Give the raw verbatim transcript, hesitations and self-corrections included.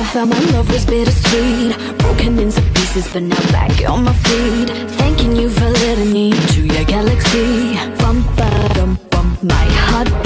Thought my love was bittersweet, broken into pieces, but now back on my feet. Thanking you for letting me into your galaxy. Bum, ba, dum, bum, my heart